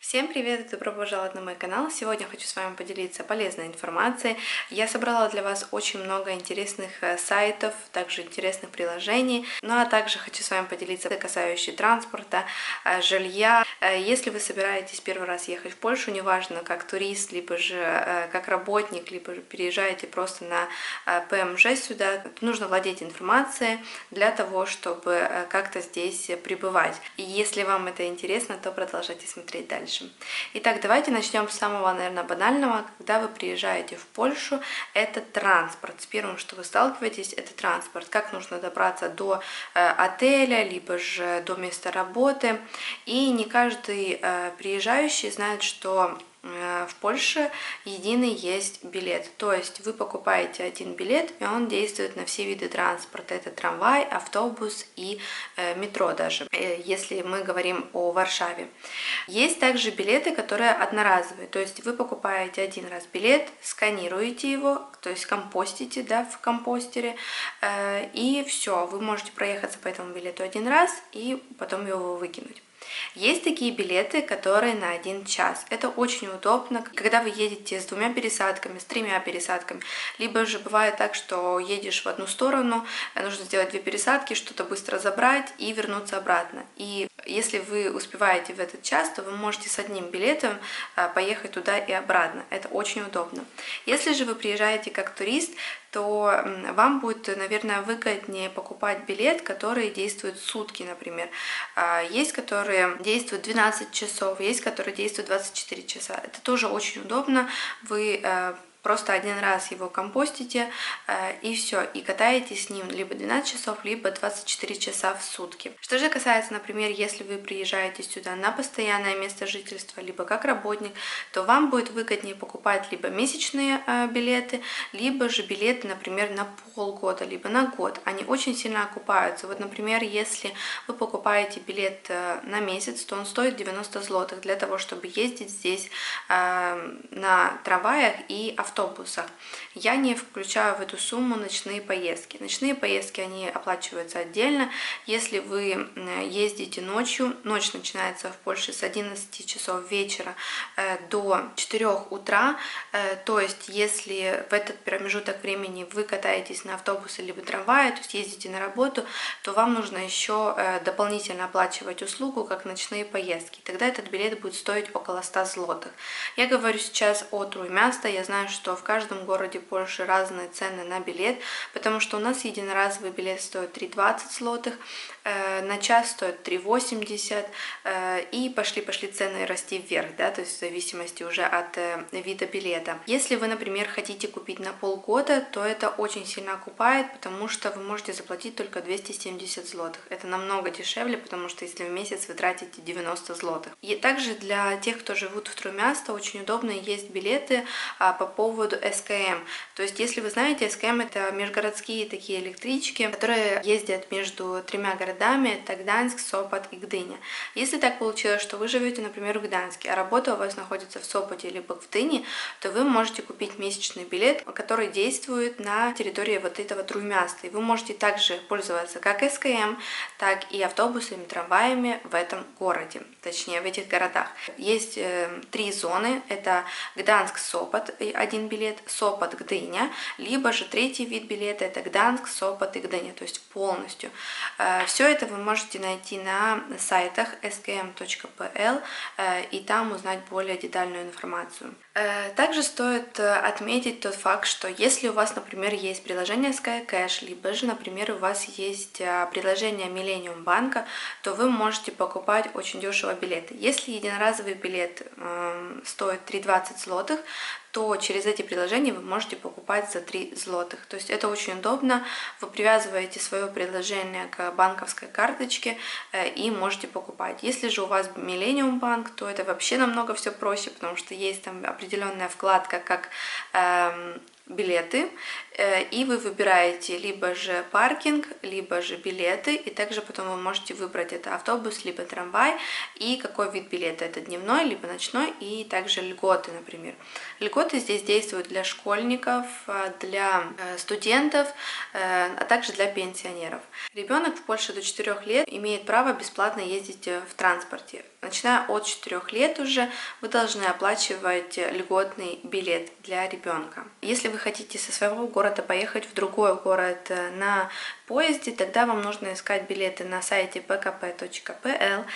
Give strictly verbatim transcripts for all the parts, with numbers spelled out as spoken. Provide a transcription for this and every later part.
Всем привет и добро пожаловать на мой канал. Сегодня хочу с вами поделиться полезной информацией. Я собрала для вас очень много интересных сайтов, также интересных приложений. Ну а также хочу с вами поделиться касающие транспорта, жилья. Если вы собираетесь первый раз ехать в Польшу, неважно как турист, либо же как работник, либо же переезжаете просто на ПМЖ сюда, нужно владеть информацией для того, чтобы как-то здесь пребывать. И если вам это интересно, то продолжайте смотреть дальше. Итак, давайте начнем с самого, наверное, банального. Когда вы приезжаете в Польшу, это транспорт. С первым, что вы сталкиваетесь, это транспорт. Как нужно добраться до э, отеля, либо же до места работы. И не каждый э, приезжающий знает, что в Польше единый есть билет, то есть вы покупаете один билет, и он действует на все виды транспорта. Это трамвай, автобус и э, метро даже, э, если мы говорим о Варшаве. Есть также билеты, которые одноразовые, то есть вы покупаете один раз билет, сканируете его, то есть компостите, да, в компостере, э, и все, вы можете проехаться по этому билету один раз и потом его выкинуть. Есть такие билеты, которые на один час. Это очень удобно, когда вы едете с двумя пересадками, с тремя пересадками. Либо же бывает так, что едешь в одну сторону, нужно сделать две пересадки, что-то быстро забрать и вернуться обратно. И если вы успеваете в этот час, то вы можете с одним билетом поехать туда и обратно. Это очень удобно. Если же вы приезжаете как турист, то вам будет, наверное, выгоднее покупать билет, который действует сутки, например. Есть, которые действуют двенадцать часов, есть, которые действуют двадцать четыре часа. Это тоже очень удобно. Вы просто один раз его компостите и все, и катаетесь с ним либо двенадцать часов, либо двадцать четыре часа в сутки. Что же касается, например, если вы приезжаете сюда на постоянное место жительства, либо как работник, то вам будет выгоднее покупать либо месячные билеты, либо же билеты, например, на полгода, либо на год. Они очень сильно окупаются. Вот, например, если вы покупаете билет на месяц, то он стоит девяносто злотых для того, чтобы ездить здесь на трамваях и автобусах. автобусах. Я не включаю в эту сумму ночные поездки. Ночные поездки, они оплачиваются отдельно. Если вы ездите ночью, ночь начинается в Польше с одиннадцати часов вечера до четырёх утра, то есть если в этот промежуток времени вы катаетесь на автобусе либо трамвае, то есть ездите на работу, то вам нужно еще дополнительно оплачивать услугу, как ночные поездки. Тогда этот билет будет стоить около ста злотых. Я говорю сейчас о Тrójmiasto. Я знаю, что что в каждом городе Польши разные цены на билет, потому что у нас единоразовый билет стоит три двадцать злотых, э, на час стоит три восемьдесят, э, и пошли-пошли цены расти вверх, да, то есть в зависимости уже от э, вида билета. Если вы, например, хотите купить на полгода, то это очень сильно окупает, потому что вы можете заплатить только двести семьдесят злотых. Это намного дешевле, потому что если в месяц вы тратите девяносто злотых. И также для тех, кто живут в Тrójmiasto, очень удобно есть билеты а, по поводу поводу эс ка эм. То есть, если вы знаете, эс ка эм это межгородские такие электрички, которые ездят между тремя городами, это Гданьск, Сопот и Гдыня. Если так получилось, что вы живете, например, в Гданьске, а работа у вас находится в Сопоте либо в Гдыне, то вы можете купить месячный билет, который действует на территории вот этого Тrójmiasto. И вы можете также пользоваться как эс ка эм, так и автобусами, трамваями в этом городе, точнее в этих городах. Есть э, три зоны, это Гданьск, Сопот, один билет, Сопот, Гдыня, либо же третий вид билета это Гданьск, Сопот и Гдыня, то есть полностью. Все это вы можете найти на сайтах эс ка эм точка пэ эл и там узнать более детальную информацию. Также стоит отметить тот факт, что если у вас, например, есть приложение SkyCash, либо же, например, у вас есть приложение Millennium банка, то вы можете покупать очень дешево билеты. Если единоразовый билет стоит три двадцать злотых, то через эти приложения вы можете покупать за три злотых. То есть это очень удобно. Вы привязываете свое приложение к банковской карточке и можете покупать. Если же у вас Millennium банк, то это вообще намного все проще, потому что есть там определенная вкладка, как эм, билеты, и вы выбираете либо же паркинг, либо же билеты, и также потом вы можете выбрать это автобус, либо трамвай, и какой вид билета, это дневной, либо ночной, и также льготы, например. Льготы здесь действуют для школьников, для студентов, а также для пенсионеров. Ребенок в Польше до четырёх лет имеет право бесплатно ездить в транспорте. Начиная от четырёх лет уже вы должны оплачивать льготный билет для ребенка. Если вы хотите со своего города поехать в другой город на поезде, тогда вам нужно искать билеты на сайте пэ ка пэ точка пэ эл,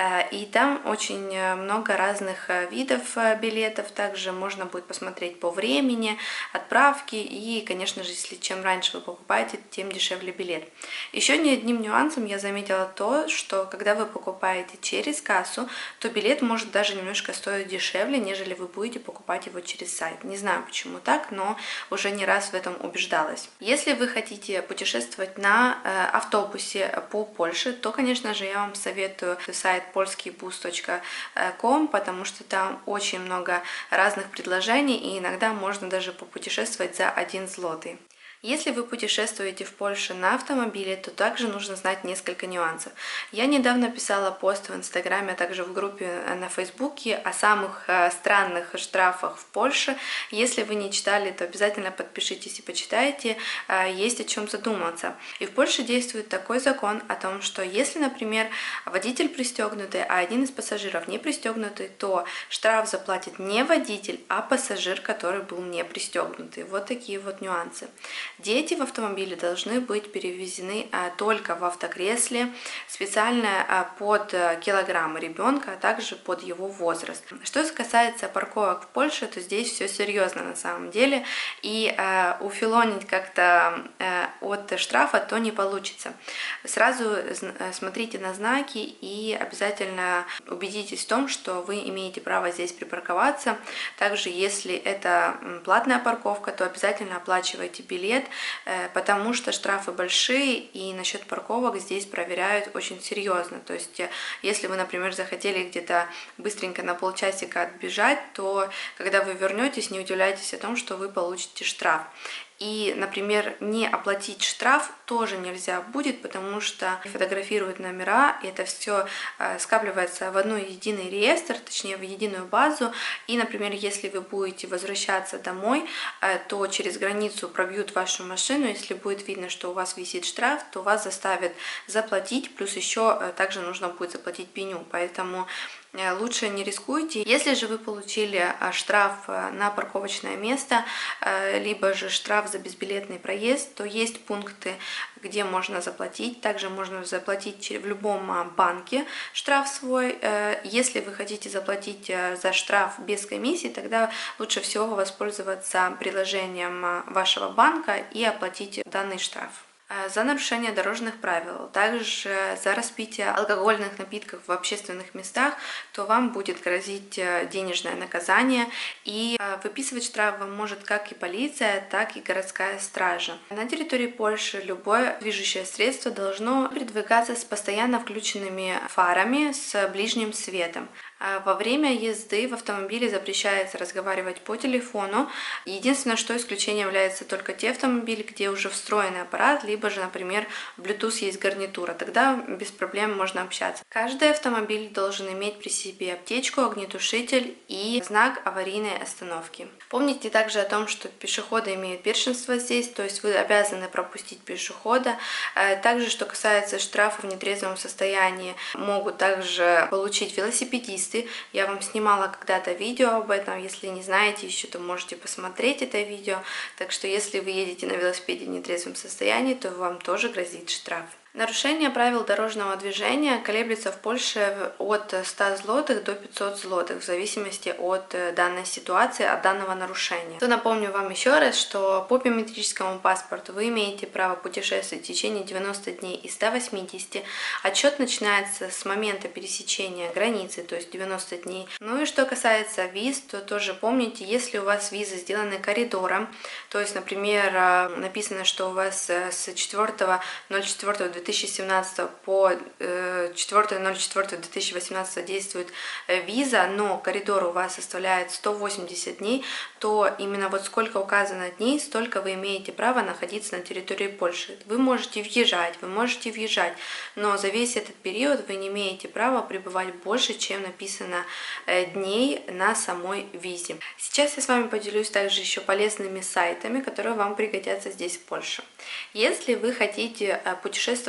и там очень много разных видов билетов. Также можно будет посмотреть по времени отправки, и, конечно же, если чем раньше вы покупаете, тем дешевле билет. Еще не одним нюансом я заметила то, что когда вы покупаете через кассу, то билет может даже немножко стоить дешевле, нежели вы будете покупать его через сайт. Не знаю, почему так, но уже не раз в этом убеждалась. Если вы хотите путешествовать на автобусе по Польше, то, конечно же, я вам советую сайт польский бус точка ком, потому что там очень много разных предложений, и иногда можно даже попутешествовать за один злотый. Если вы путешествуете в Польше на автомобиле, то также нужно знать несколько нюансов. Я недавно писала пост в Инстаграме, а также в группе на Фейсбуке о самых странных штрафах в Польше. Если вы не читали, то обязательно подпишитесь и почитайте, есть о чем задуматься. И в Польше действует такой закон о том, что если, например, водитель пристегнутый, а один из пассажиров не пристегнутый, то штраф заплатит не водитель, а пассажир, который был не пристегнутый. Вот такие вот нюансы. Дети в автомобиле должны быть перевезены только в автокресле, специально под килограмм ребенка, а также под его возраст. Что касается парковок в Польше, то здесь все серьезно на самом деле, и уфилонить как-то от штрафа то не получится. Сразу смотрите на знаки и обязательно убедитесь в том, что вы имеете право здесь припарковаться. Также, если это платная парковка, то обязательно оплачивайте билет, потому что штрафы большие, и насчет парковок здесь проверяют очень серьезно. То есть, если вы, например, захотели где-то быстренько на полчасика отбежать, то когда вы вернетесь, не удивляйтесь о том, что вы получите штраф. И, например, не оплатить штраф тоже нельзя будет, потому что фотографируют номера, и это все скапливается в одной единый реестр, точнее в единую базу. И, например, если вы будете возвращаться домой, то через границу пробьют вашу машину. Если будет видно, что у вас висит штраф, то вас заставят заплатить, плюс еще также нужно будет заплатить пеню. Поэтому лучше не рискуйте. Если же вы получили штраф на парковочное место, либо же штраф за безбилетный проезд, то есть пункты, где можно заплатить. Также можно заплатить в любом банке штраф свой. Если вы хотите заплатить за штраф без комиссии, тогда лучше всего воспользоваться приложением вашего банка и оплатить данный штраф. За нарушение дорожных правил, также за распитие алкогольных напитков в общественных местах, то вам будет грозить денежное наказание, и выписывать штраф вам может как и полиция, так и городская стража. На территории Польши любое движущее средство должно передвигаться с постоянно включенными фарами с ближним светом. Во время езды в автомобиле запрещается разговаривать по телефону. Единственное, что исключением является только те автомобили, где уже встроенный аппарат, либо же, например, в Bluetooth есть гарнитура. Тогда без проблем можно общаться. Каждый автомобиль должен иметь при себе аптечку, огнетушитель и знак аварийной остановки. Помните также о том, что пешеходы имеют первенство здесь, то есть вы обязаны пропустить пешехода. Также, что касается штрафов в нетрезвом состоянии, могут также получить велосипедисты. Я вам снимала когда-то видео об этом, если не знаете еще, то можете посмотреть это видео. Так что если вы едете на велосипеде в нетрезвом состоянии, то вам тоже грозит штраф. Нарушение правил дорожного движения колеблется в Польше от ста злотых до пятисот злотых, в зависимости от данной ситуации, от данного нарушения. То напомню вам еще раз, что по биометрическому паспорту вы имеете право путешествовать в течение девяноста дней и ста восьмидесяти. Отчет начинается с момента пересечения границы, то есть девяносто дней. Ну и что касается виз, то тоже помните, если у вас визы сделаны коридором, то есть, например, написано, что у вас с четвёртого ноль четвёртого две тысячи семнадцатого по четвёртое ноль четвёртое две тысячи восемнадцатого действует виза, но коридор у вас составляет сто восемьдесят дней, то именно вот сколько указано дней, столько вы имеете право находиться на территории Польши. Вы можете въезжать, вы можете въезжать, но за весь этот период вы не имеете права пребывать больше, чем написано дней на самой визе. Сейчас я с вами поделюсь также еще полезными сайтами, которые вам пригодятся здесь в Польше. Если вы хотите путешествовать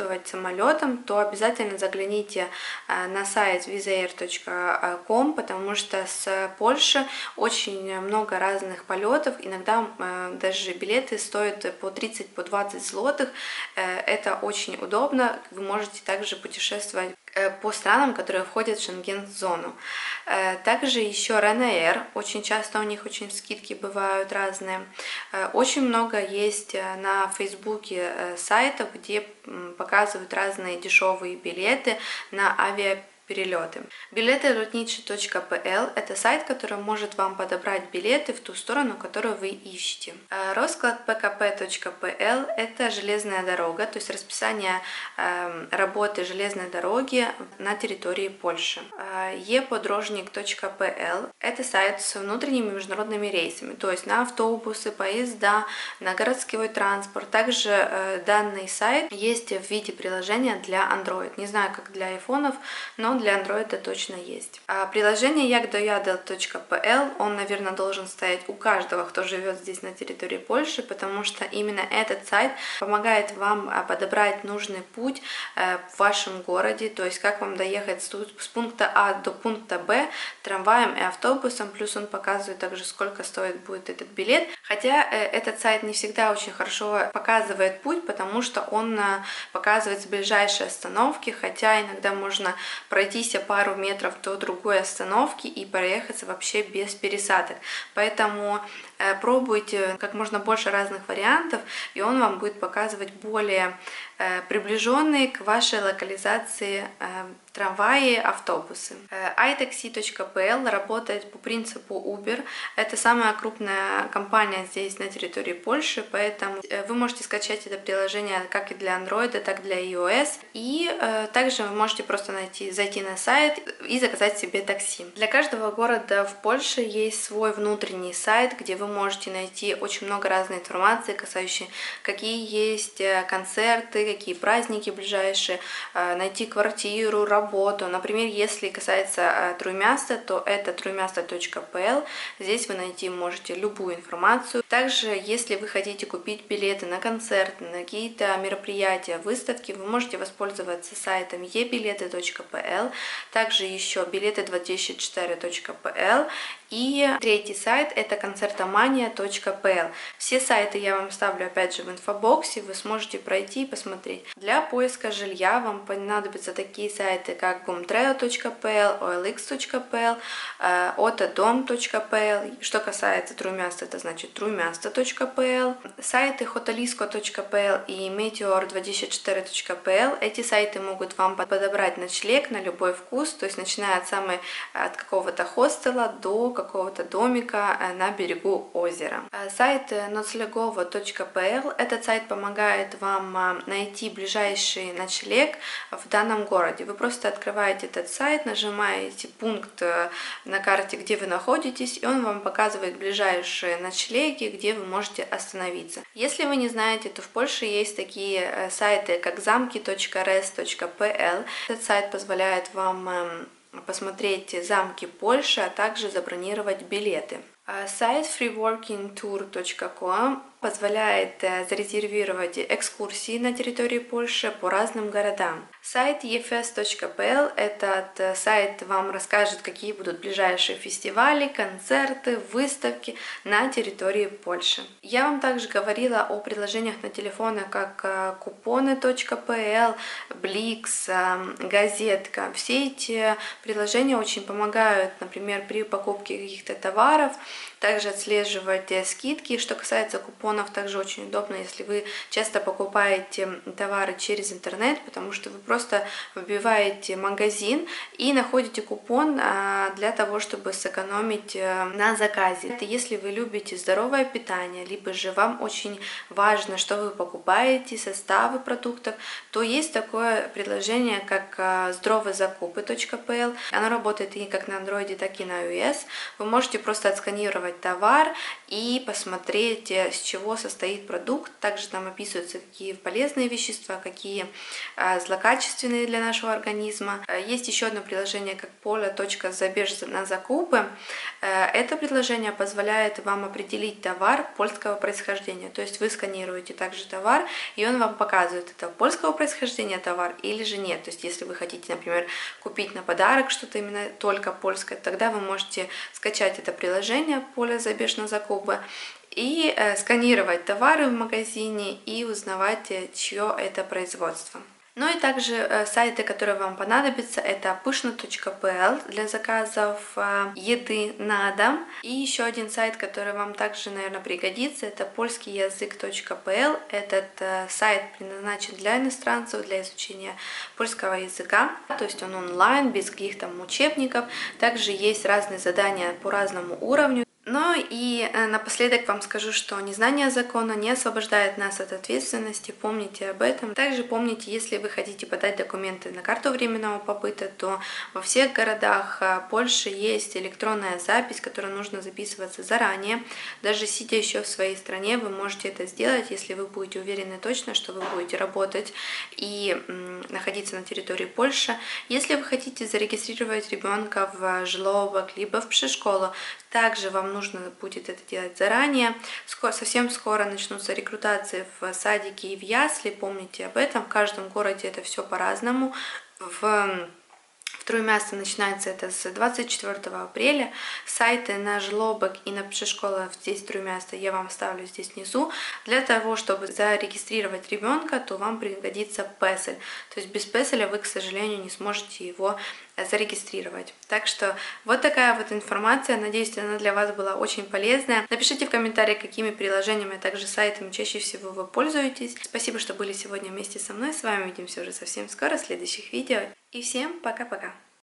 путешествовать самолетом, то обязательно загляните на сайт визаир точка ком, потому что с Польши очень много разных полетов, иногда даже билеты стоят по тридцать, по двадцать злотых, это очень удобно, вы можете также путешествовать по странам, которые входят в Шенген-зону. Также еще Ryanair, очень часто у них очень скидки бывают разные. Очень много есть на Фейсбуке сайтов, где показывают разные дешевые билеты на авиаперелеты. Перелеты. билеты летниче точка пл – это сайт, который может вам подобрать билеты в ту сторону, которую вы ищете. Розклад пэ ка пэ точка пэ эл – это железная дорога, то есть расписание работы железной дороги на территории Польши. е подорожник точка пэ эл – это сайт с внутренними международными рейсами, то есть на автобусы, поезда, на городской транспорт. Также данный сайт есть в виде приложения для Android. Не знаю, как для айфонов, но для Android точно есть. А приложение як доядел точка пэ эл, он, наверное, должен стоять у каждого, кто живет здесь на территории Польши, потому что именно этот сайт помогает вам подобрать нужный путь в вашем городе, то есть как вам доехать с пункта А до пункта Б трамваем и автобусом, плюс он показывает также, сколько стоит будет этот билет. Хотя этот сайт не всегда очень хорошо показывает путь, потому что он показывает ближайшие остановки, хотя иногда можно пройти пару метров до другой остановки и проехаться вообще без пересадок. Поэтому э, пробуйте как можно больше разных вариантов, и он вам будет показывать более э, приближенные к вашей локализации э, трамваи, автобусы. ай такси точка пэ эл работает по принципу Uber. Это самая крупная компания здесь на территории Польши, поэтому вы можете скачать это приложение как и для Android, так и для iOS. И э, также вы можете просто найти, зайти на сайт и заказать себе такси. Для каждого города в Польше есть свой внутренний сайт, где вы можете найти очень много разной информации, касающей, какие есть концерты, какие праздники ближайшие, э, найти квартиру, работу. Работу. Например, если касается Труймяста, то это труймяста точка пэ эл. Здесь вы найти можете любую информацию. Также, если вы хотите купить билеты на концерты, на какие-то мероприятия, выставки, вы можете воспользоваться сайтом е билеты точка пэ эл. Также еще билеты двадцать четыре точка пэ эл. И третий сайт это концертомания точка пэ эл. Все сайты я вам ставлю опять же в инфобоксе, вы сможете пройти и посмотреть. Для поиска жилья вам понадобятся такие сайты, как бумтрейл точка пэ эл, о эл икс точка пэ эл, отодом точка пэ эл. Что касается Труймяста, это значит труймяста точка пэ эл. Сайты хоталиско точка пэ эл и метеор двадцать четыре точка пэ эл. Эти сайты могут вам подобрать ночлег на любой вкус, то есть начиная от самой от какого-то хостела до какого-то домика на берегу озера. Сайт ноцлегово точка пэ эл. Этот сайт помогает вам найти ближайший ночлег в данном городе. Вы просто открываете этот сайт, нажимаете пункт на карте, где вы находитесь, и он вам показывает ближайшие ночлеги, где вы можете остановиться. Если вы не знаете, то в Польше есть такие сайты, как замки точка рес точка пэ эл. Этот сайт позволяет вам посмотреть замки Польши, а также забронировать билеты. Сайт фри воркинг тур точка ком позволяет зарезервировать экскурсии на территории Польши по разным городам. Сайт е фест точка пэ эл, этот сайт вам расскажет, какие будут ближайшие фестивали, концерты, выставки на территории Польши. Я вам также говорила о приложениях на телефоны, как купоны точка пэ эл, Бликс, Газетка. Все эти приложения очень помогают, например, при покупке каких-то товаров, также отслеживать скидки. Что касается купонов, также очень удобно, если вы часто покупаете товары через интернет, потому что вы просто вбиваете магазин и находите купон для того, чтобы сэкономить на заказе. Это если вы любите здоровое питание, либо же вам очень важно, что вы покупаете, составы продуктов, то есть такое приложение, как здоровые закупы точка пэ эл. Оно работает и как на Android, так и на iOS. Вы можете просто отсканировать товар и посмотреть, с чего чего состоит продукт. Также там описываются, какие полезные вещества, какие злокачественные для нашего организма. Есть еще одно приложение, как поле.забеж на закупы. Это приложение позволяет вам определить товар польского происхождения. То есть вы сканируете также товар, и он вам показывает, это польского происхождения товар или же нет. То есть если вы хотите, например, купить на подарок что-то именно только польское, тогда вы можете скачать это приложение «Поле забеж на закупы» и э, сканировать товары в магазине и узнавать, чье это производство. Ну и также э, сайты, которые вам понадобятся, это pyszne точка pl для заказов э, еды на дом. И еще один сайт, который вам также, наверное, пригодится, это польский язык точка pl. Этот э, сайт предназначен для иностранцев, для изучения польского языка. То есть он онлайн, без каких-то там учебников. Также есть разные задания по разному уровню. Ну и напоследок вам скажу, что незнание закона не освобождает нас от ответственности, помните об этом. Также помните, если вы хотите подать документы на карту временного побыта, то во всех городах Польши есть электронная запись, которую нужно записываться заранее. Даже сидя еще в своей стране, вы можете это сделать, если вы будете уверены точно, что вы будете работать и находиться на территории Польши. Если вы хотите зарегистрировать ребенка в жлобок, либо в предшколу, также вам нужно будет это делать заранее. Скоро, совсем скоро начнутся рекрутации в садике и в ясли. Помните об этом. В каждом городе это все по-разному. В Тrójmiasto начинается это с двадцать четвёртого апреля. Сайты на жлобок и на предшколу здесь Тrójmiasto я вам ставлю здесь внизу. Для того, чтобы зарегистрировать ребенка, то вам пригодится песель. То есть без песеля вы, к сожалению, не сможете его зарегистрировать. Так что вот такая вот информация. Надеюсь, она для вас была очень полезная. Напишите в комментариях, какими приложениями, а также сайтами чаще всего вы пользуетесь. Спасибо, что были сегодня вместе со мной. С вами увидимся уже совсем скоро в следующих видео. И всем пока-пока!